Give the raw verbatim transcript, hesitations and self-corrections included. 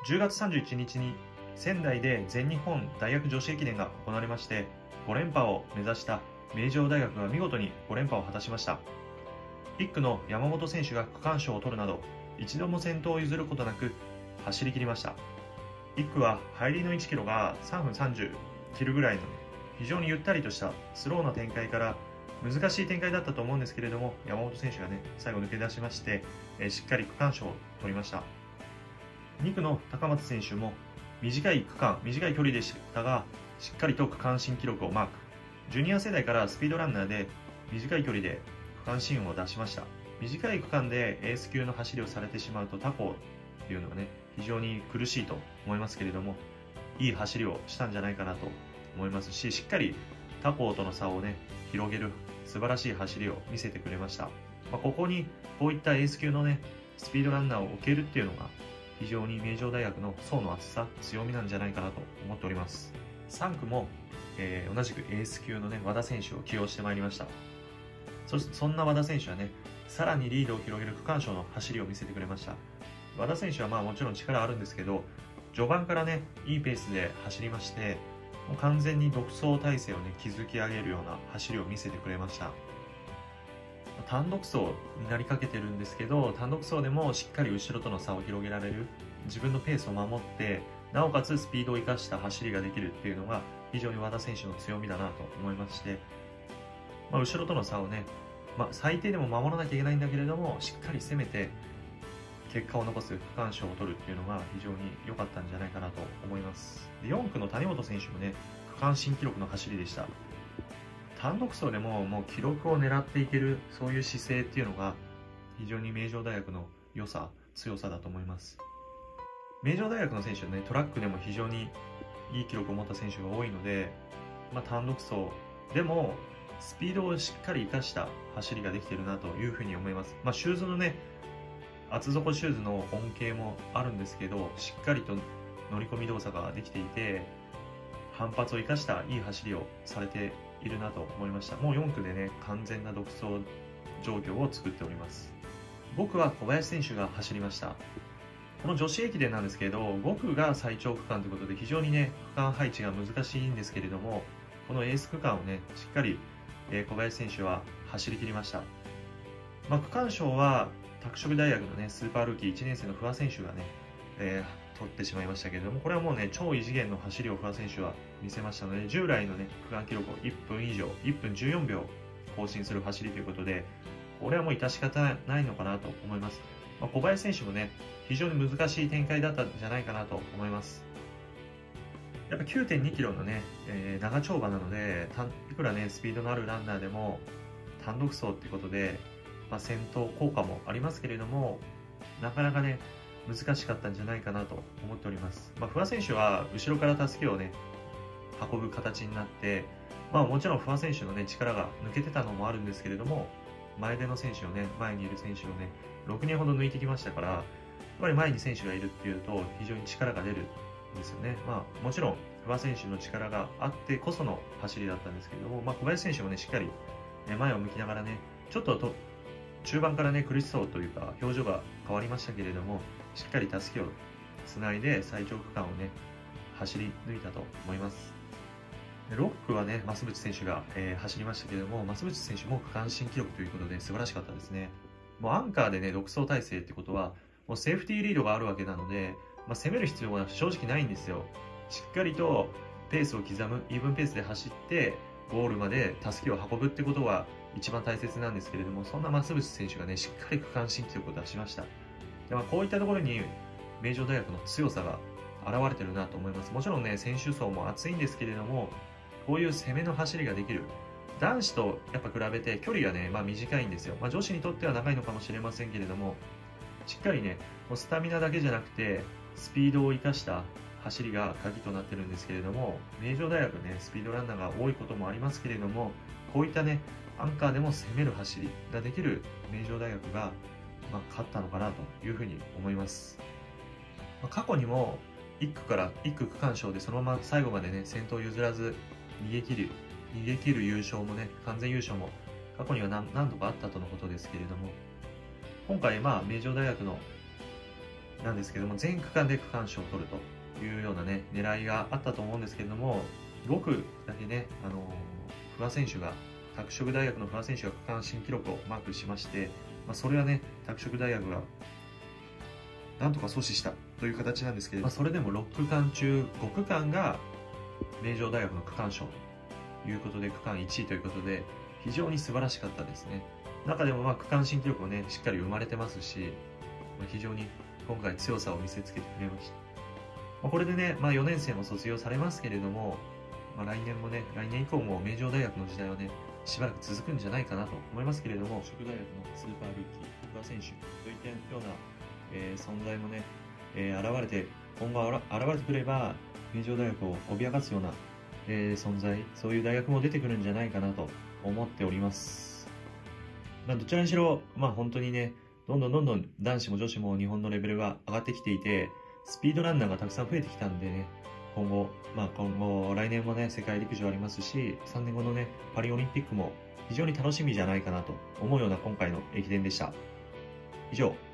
じゅうがつさんじゅういちにちに仙台で全日本大学女子駅伝が行われまして、ご連覇を目指した名城大学が見事にご連覇を果たしました。いっくの山本選手が区間賞を取るなど、一度も先頭を譲ることなく走り切りました。いっくは入りのいちキロがさんぷんさんじゅう切るぐらいの、ね、非常にゆったりとしたスローな展開から難しい展開だったと思うんですけれども、山本選手がね最後抜け出しまして、えー、しっかり区間賞を取りました。にくの高松選手も短い区間短い距離でしたが、しっかりと区間新記録をマーク。ジュニア世代からスピードランナーで短い距離で区間新を出しました。短い区間でエース級の走りをされてしまうと他校っていうのはね非常に苦しいと思いますけれども、いい走りをしたんじゃないかなと思いますし、しっかり他校との差をね広げる素晴らしい走りを見せてくれました。まあ、ここにこういったエース級のねスピードランナーを置けるっていうのが非常に名城大学の層の厚さ強みなんじゃないかなと思っております。さんくも、えー、同じくエース級のね和田選手を起用してまいりました。そしてそんな和田選手はねさらにリードを広げる区間賞の走りを見せてくれました。和田選手はまあもちろん力あるんですけど、序盤からねいいペースで走りまして、もう完全に独走体制をね築き上げるような走りを見せてくれました。単独走になりかけてるんですけど、単独走でもしっかり後ろとの差を広げられる、自分のペースを守ってなおかつスピードを生かした走りができるっていうのが非常に和田選手の強みだなと思いまして、まあ、後ろとの差をね、まあ、最低でも守らなきゃいけないんだけれども、しっかり攻めて結果を残す区間賞を取るっていうのが非常に良かったんじゃないかなと思います。でよんくの谷本選手もね区間新記録の走りでした。単独走でももう記録を狙っていける、そういう姿勢っていうのが非常に名城大学の良さ強さだと思います。名城大学の選手はねトラックでも非常にいい記録を持った選手が多いので、まあ、単独走でもスピードをしっかり生かした走りができているなというふうに思います。まあ、シューズのね厚底シューズの恩恵もあるんですけど、しっかりと乗り込み動作ができていて反発を生かしたいい走りをされているなと思いました。もうよんくでね完全な独走状況を作っております。ごくは小林選手が走りました。この女子駅伝なんですけれど、ごくが最長区間ということで非常にね区間配置が難しいんですけれども、このエース区間をねしっかり、えー、小林選手は走り切りました。まあ、区間賞は拓殖大学のねスーパールーキーいちねん生の不破選手がね、えー、取ってしまいましたけれども、これはもうね超異次元の走りを不破選手は見せましたので、従来のね区間記録をいっぷん以上いっぷんじゅうよんびょう更新する走りということで、これはもう致し方ないのかなと思います。まあ、小林選手もね非常に難しい展開だったんじゃないかなと思います。やっぱ きゅうてんにキロのね、えー、長丁場なので、いくらねスピードのあるランナーでも単独走っていうことで、まあ、先頭効果もありますけれども、なかなかね難しかったんじゃないかなと思っております。まあ、不破選手は後ろから助けをね運ぶ形になって、まあ、もちろん不破選手のね力が抜けてたのもあるんですけれども、前での選手をね前にいる選手をねろくにんほど抜いてきましたから、やっぱり前に選手がいるっていうと非常に力が出るんですよね。まあ、もちろん不破選手の力があってこその走りだったんですけれども、まあ、小林選手もねしっかり前を向きながらねちょっとと中盤からね苦しそうというか表情が変わりましたけれども、しっかりたすきをつないで最長区間をね走り抜いたと思います。ろっくはね増渕選手が、えー、走りましたけれども、増渕選手も区間新記録ということで素晴らしかったですね。もうアンカーでね独走体制ってことはもうセーフティーリードがあるわけなので、まあ、攻める必要は正直ないんですよ。しっかりとペースを刻む、イーブンペースで走ってゴールまでたすきを運ぶってことが一番大切なんですけれども、そんな増渕選手がねしっかり区間新記録を出しました。で、まあ、こういったところに名城大学の強さが現れてるなと思います。もちろんね選手層も厚いんですけれども、こういう攻めの走りができる、男子とやっぱ比べて距離がね、まあ、短いんですよ。まあ、女子にとっては長いのかもしれませんけれども、しっかりねもうスタミナだけじゃなくてスピードを生かした走りが鍵となってるんですけれども、名城大学ねスピードランナーが多いこともありますけれども、こういったねアンカーでも攻める走りができる名城大学が、まあ、勝ったのかなというふうに思います。まあ、過去にもいっくからいっく区間賞でそのまま最後までね先頭譲らず逃げ切る逃げ切る優勝もね完全優勝も過去には 何, 何度かあったとのことですけれども、今回まあ名城大学のなんですけども、全区間で区間賞を取るというようなね、狙いがあったと思うんですけれども、ご区だけね、あの不破選手が、拓殖大学の不破選手が区間新記録をマークしまして、まあ、それはね、拓殖大学がなんとか阻止したという形なんですけれども、まあ、それでもろっくかん中ごくかんが名城大学の区間賞ということで、区間いちいということで、非常に素晴らしかったですね。中でもまあ区間新記録もね、しっかり生まれてますし、まあ、非常に今回強さを見せつけてくれました。まあ、これでね、まあ、よねん生も卒業されますけれども、まあ、来年もね、来年以降も名城大学の時代はね、しばらく続くんじゃないかなと思いますけれども、拓殖大学のスーパールーキー、不破選手といったような、えー、存在もね、えー、現れて、今後現れてくれば、名城大学を脅かすような、えー、存在、そういう大学も出てくるんじゃないかなと思っております。まあ、どちらにしろ、まあ本当にね、どんどんどんどん男子も女子も日本のレベルが上がってきていて、スピードランナーがたくさん増えてきたんでね、今後、まあ今後、来年もね、世界陸上ありますし、さんねんごのね、パリオリンピックも非常に楽しみじゃないかなと思うような今回の駅伝でした。以上、